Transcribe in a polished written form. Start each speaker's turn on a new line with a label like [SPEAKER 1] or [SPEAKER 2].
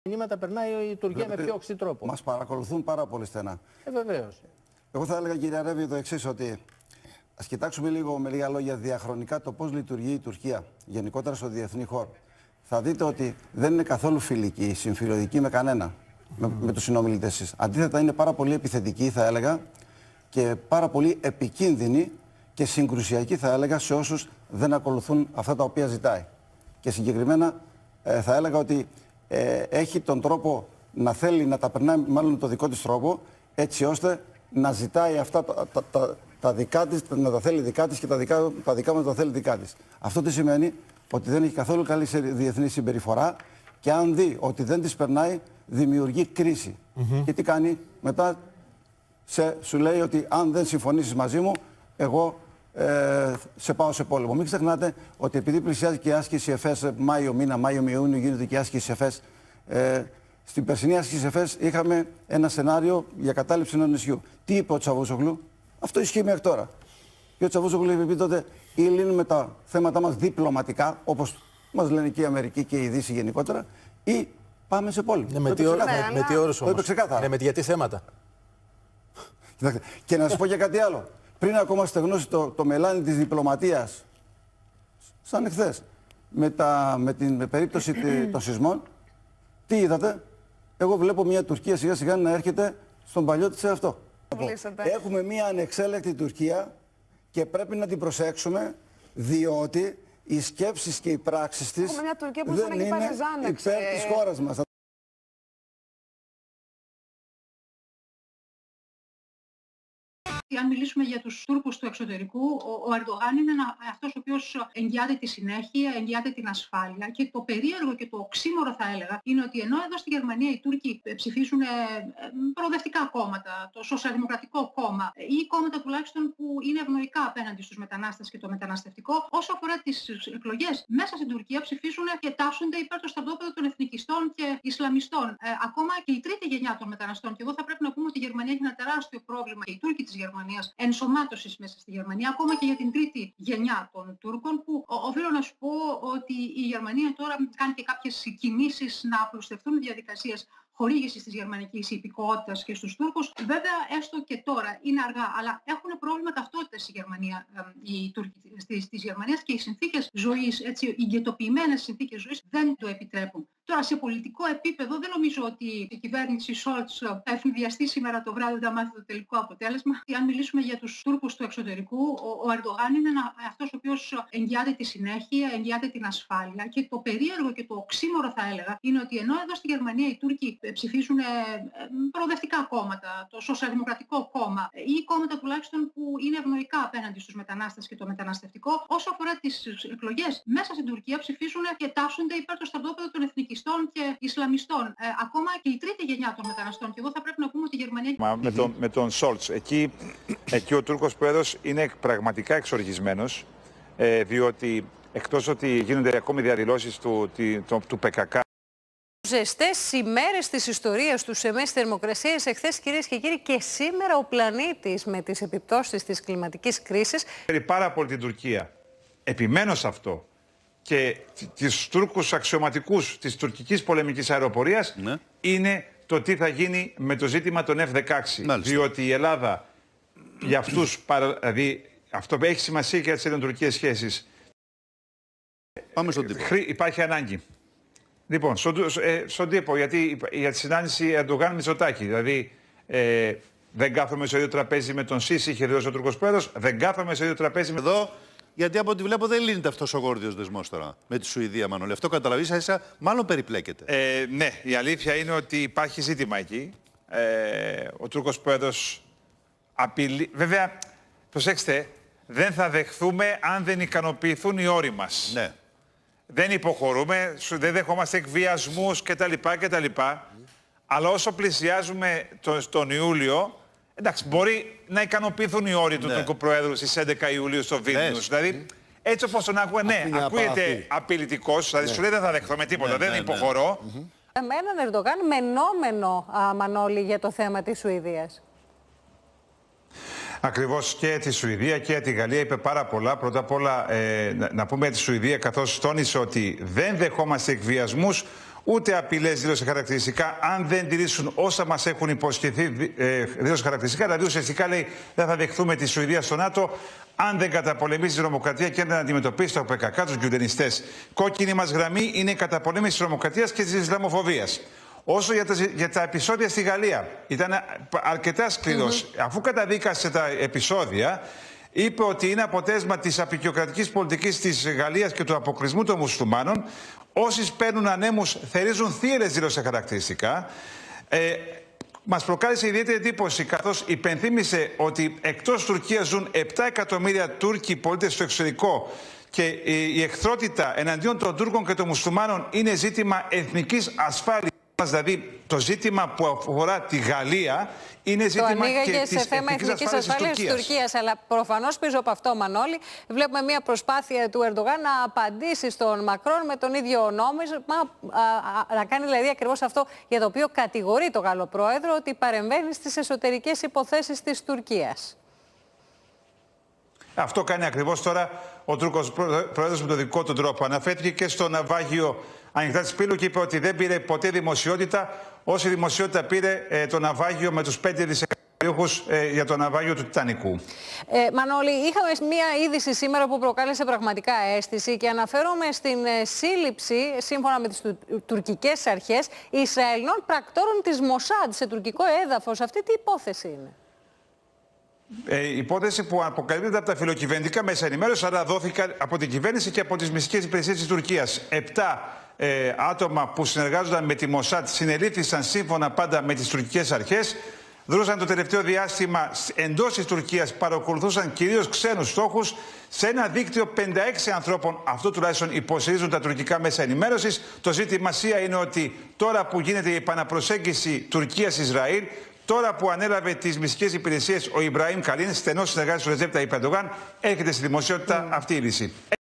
[SPEAKER 1] μηνύματα περνάει η Τουρκία με πιο οξύ τρόπο.
[SPEAKER 2] Μας παρακολουθούν πάρα πολύ στενά.
[SPEAKER 1] Βεβαίως.
[SPEAKER 2] Εγώ θα έλεγα, κύριε Αρέβη, το εξής, ότι ας κοιτάξουμε λίγο με λίγα λόγια διαχρονικά το πώς λειτουργεί η Τουρκία γενικότερα στο διεθνή χώρο. Θα δείτε ότι δεν είναι καθόλου φιλική, συμφιλιωτική με κανένα, με τους συνομιλητές της. Αντίθετα, είναι πάρα πολύ επιθετική, θα έλεγα, και πάρα πολύ επικίνδυνη και συγκρουσιακή, θα έλεγα, σε όσους δεν ακολουθούν αυτά τα οποία ζητάει. Και συγκεκριμένα θα έλεγα ότι έχει τον τρόπο να θέλει να τα περνάει μάλλον το δικό της τρόπο, έτσι ώστε να ζητάει αυτά τα δικά της, να τα θέλει δικά της και τα δικά μας τα θέλει δικά της. Αυτό τι σημαίνει? Ότι δεν έχει καθόλου καλή διεθνή συμπεριφορά και αν δει ότι δεν της περνάει, δημιουργεί κρίση. Και τι κάνει? Μετά σου λέει ότι αν δεν συμφωνήσεις μαζί μου, εγώ σε πάω σε πόλεμο. Μην ξεχνάτε ότι επειδή πλησιάζει και η άσκηση ΕΦΕΣ Μάιο μήνα, Μάιο με Ιούνιο γίνεται και η άσκηση ΕΦΕΣ. Στην περσινή άσκηση ΕΦΕΣ είχαμε ένα σενάριο για κατάληψη ενός νησιού. Τι είπε ο Τσαβούσογλου? Αυτό ισχύει μέχρι τώρα. Και ο Τσαβούσογλου είπε τότε, ή λύνουμε τα θέματα μας διπλωματικά, όπως μας λένε και η Αμερική και η Δύση γενικότερα, ή πάμε σε πόλεμο.
[SPEAKER 3] Με τι όρους όμως? Με γιατί θέματα?
[SPEAKER 2] Και να σας πω και κάτι άλλο. Πριν ακόμα στεγνώσει το μελάνι της διπλωματίας, σαν εχθές, με την περίπτωση των σεισμών, τι είδατε? Εγώ βλέπω μια Τουρκία σιγά σιγά να έρχεται στον παλιό της εαυτό. Έχουμε μια ανεξέλεκτη Τουρκία και πρέπει να την προσέξουμε, διότι οι σκέψεις και οι πράξεις της δεν είναι υπέρ της χώρας μας.
[SPEAKER 4] Αν μιλήσουμε για τους Τούρκους του εξωτερικού, ο Ερντογάν είναι αυτός ο οποίος εγγυάται τη συνέχεια, εγγυάται την ασφάλεια. Και το περίεργο και το οξύμορο, θα έλεγα, είναι ότι ενώ εδώ στη Γερμανία οι Τούρκοι ψηφίζουν προοδευτικά κόμματα, το Σοσιαλδημοκρατικό κόμμα ή κόμματα τουλάχιστον που είναι ευνοϊκά απέναντι στους μετανάστες και το μεταναστευτικό, όσο αφορά τις εκλογές, μέσα στην Τουρκία ψηφίζουν και τάσσονται υπέρ το στρατόπεδο των εθνικιστών και Ισλαμιστών. Ακόμα και η τρίτη γενιά των μεταναστών. Και εδώ θα πρέπει να πούμε ότι η Γερμανία έχει ένα τεράστιο πρόβλημα, οι Τούρκοι της Γερμανίας, ενσωμάτωσης μέσα στη Γερμανία, ακόμα και για την τρίτη γενιά των Τούρκων, που οφείλω να σου πω ότι η Γερμανία τώρα κάνει και κάποιες κινήσεις να απλουστευτούν οι διαδικασίες χορήγησης της γερμανικής υπηκότητας και στους Τούρκους. Βέβαια, έστω και τώρα είναι αργά, αλλά έχουν πρόβλημα ταυτότητας η Γερμανία, οι Τούρκοι της Γερμανίας, και οι συνθήκες ζωής, έτσι, οι γετοποιημένες συνθήκες ζωής δεν το επιτρέπουν. Τώρα, σε πολιτικό επίπεδο, δεν νομίζω ότι η κυβέρνηση Σόλτς θα ευνηδιαστεί σήμερα το βράδυ όταν μάθει το τελικό αποτέλεσμα. Αν μιλήσουμε για τους Τούρκους του εξωτερικού, ο Ερντογάν είναι αυτός ο οποίος εγγυάται τη συνέχεια, εγγυάται την ασφάλεια. Και το περίεργο και το οξύμορο, θα έλεγα, είναι ότι ενώ εδώ στη Γερμανία οι Τούρκοι ψηφίζουν προοδευτικά κόμματα, το Σοσιαλδημοκρατικό κόμμα ή κόμματα τουλάχιστον που είναι ευνοϊκά απέναντι στους μετανάστες και το μεταναστευτικό, όσο αφορά τις εκλογές, μέσα στην Τουρκία ψηφίζουν και τάσσονται υπέρ το στρατόπεδο των εθνικιστών και Ισλαμιστών. Ακόμα και η τρίτη γενιά των μεταναστών. Και εδώ θα πρέπει να πούμε ότι η Γερμανία.
[SPEAKER 5] Με τον Σόλτς. Εκεί ο Τούρκος πρόεδρος είναι πραγματικά εξοργισμένος, διότι εκτός ότι γίνονται ακόμη διαδηλώσεις του ΠΚΚ.
[SPEAKER 6] Ζεστές ημέρες της ιστορίας του σε μέση θερμοκρασίες εχθές, κυρίες και κύριοι, και σήμερα ο πλανήτης με τις επιπτώσεις της κλιματικής κρίσης.
[SPEAKER 5] Πάρα πολύ την Τουρκία. Επιμένω σε αυτό. Και τις Τούρκους αξιωματικούς της τουρκικής πολεμικής αεροπορίας είναι το τι θα γίνει με το ζήτημα των F-16. Μάλιστα. Διότι η Ελλάδα για αυτούς, δηλαδή αυτό έχει σημασία και για τις ελληνοτουρκικές σχέσεις.
[SPEAKER 7] Πάμε στον τύπο.
[SPEAKER 5] Υπάρχει ανάγκη. Λοιπόν, στον τύπο, γιατί για τη συνάντηση Ερντογάν Μητσοτάκη, δηλαδή δεν κάθομαι στο ίδιο τραπέζι με τον Σίση, είχε δηλώσει ο Τούρκος πρόεδρος, δεν κάθομαι στο ίδιο τραπέζι με
[SPEAKER 7] εδώ. Γιατί από ό,τι βλέπω δεν λύνεται αυτός ο γόρδιος δεσμός τώρα με τη Σουηδία, Μανώλη. Αυτό καταλαβείς, μάλλον περιπλέκεται.
[SPEAKER 5] Ναι, η αλήθεια είναι ότι υπάρχει ζήτημα εκεί. Ο Τούρκος πρόεδρος απειλεί. Βέβαια, προσέξτε, δεν θα δεχθούμε αν δεν ικανοποιηθούν οι όροι μας.
[SPEAKER 7] Ναι.
[SPEAKER 5] Δεν υποχωρούμε, δεν δεχόμαστε εκβιασμούς κτλ. Αλλά όσο πλησιάζουμε τον Ιούλιο, εντάξει, μπορεί να ικανοποιηθούν οι όροι του Τουρκού Προέδρου στις 11 Ιουλίου στο Βίλνιους. Δηλαδή, έτσι όπως τον ακούω, ναι, ακούγεται απειλητικός, δηλαδή σου λέει δεν θα δεχθούμε τίποτα, δεν υποχωρώ.
[SPEAKER 6] Με έναν Ερντογάν μενόμενο, Μανώλη, για το θέμα της Σουηδίας.
[SPEAKER 5] Ακριβώς, και τη Σουηδία και τη Γαλλία είπε πάρα πολλά. Πρώτα απ' όλα να πούμε για τη Σουηδία, καθώς τόνισε ότι δεν δεχόμαστε εκβιασμούς, ούτε απειλές δήλωσε χαρακτηριστικά, αν δεν τηρήσουν όσα μας έχουν υποσχεθεί δήλωσε χαρακτηριστικά. Δηλαδή, ουσιαστικά λέει δεν θα δεχθούμε τη Σουηδία στο ΝΑΤΟ, αν δεν καταπολεμήσει τη τρομοκρατία και δεν αντιμετωπίσει το ΠΚΚ, τους γκιουντενιστές. Κόκκινη μας γραμμή είναι η καταπολέμηση της τρομοκρατίας και της Ισλαμοφοβίας. Όσο για τα επεισόδια στη Γαλλία, ήταν αρκετά σκληρός. Αφού καταδίκασε τα επεισόδια, είπε ότι είναι αποτέλεσμα της απεικιοκρατικής πολιτικής της Γαλλίας και του αποκλεισμού των μουσουλμάνων. Όσοι σπέρνουν ανέμους θερίζουν θύελες, δήλωσε χαρακτηριστικά. Μας προκάλεσε ιδιαίτερη εντύπωση, καθώς υπενθύμησε ότι εκτός Τουρκίας ζουν 7 εκατομμύρια Τούρκοι πολίτες στο εξωτερικό και η εχθρότητα εναντίον των Τούρκων και των μουσουλμάνων είναι ζήτημα εθνικής ασφάλειας. Δηλαδή, το ζήτημα που αφορά τη Γαλλία είναι ζήτημα και
[SPEAKER 6] σε θέμα εθνικής ασφάλειας της Τουρκίας. Αλλά προφανώς πίσω από αυτό, Μανώλη, βλέπουμε μια προσπάθεια του Ερντογάν να απαντήσει στον Μακρόν με τον ίδιο νόμισμα, να κάνει δηλαδή ακριβώς αυτό για το οποίο κατηγορεί το Γάλλο πρόεδρο, ότι παρεμβαίνει στις εσωτερικές υποθέσεις της Τουρκίας.
[SPEAKER 5] Αυτό κάνει ακριβώς τώρα ο Τούρκος πρόεδρος με τον δικό του τρόπο. Αναφέρθηκε και στο ναυάγιο Ανοιχτά της Πύλου και είπε ότι δεν πήρε ποτέ δημοσιότητα, όση δημοσιότητα πήρε το ναυάγιο με τους 5 δισεκατομμυρίουχους για το ναυάγιο του Τιτανικού.
[SPEAKER 6] Μανώλη, είχαμε μία είδηση σήμερα που προκάλεσε πραγματικά αίσθηση και αναφέρομαι στην σύλληψη, σύμφωνα με τις τουρκικές αρχές, Ισραηλινών πρακτόρων της Μοσάντ σε τουρκικό έδαφος. Αυτή τι υπόθεση είναι?
[SPEAKER 5] Η υπόθεση που αποκαλύπτεται από τα φιλοκυβερνητικά μέσα ενημέρωσης, αλλά δόθηκε από την κυβέρνηση και από τις μυστικές υπηρεσίες της Τουρκίας. 7 άτομα που συνεργάζονταν με τη Μοσάντ συνελήφθησαν σύμφωνα πάντα με τις τουρκικές αρχές. Δρούσαν το τελευταίο διάστημα εντός της Τουρκίας, παρακολουθούσαν κυρίως ξένους στόχους σε ένα δίκτυο 56 ανθρώπων. Αυτό τουλάχιστον υποστηρίζουν τα τουρκικά μέσα ενημέρωσης. Το ζήτημα είναι ότι τώρα που γίνεται η επαναπροσέγγιση Τουρκίας-Ισραήλ, τώρα που ανέλαβε τις μυστικές υπηρεσίες ο Ιμπραήμ Καλίν, στενός συνεργάτης του Ρετζέπ Ταγιπ Ερντογάν, έρχεται στη δημοσιότητα αυτή η είδηση.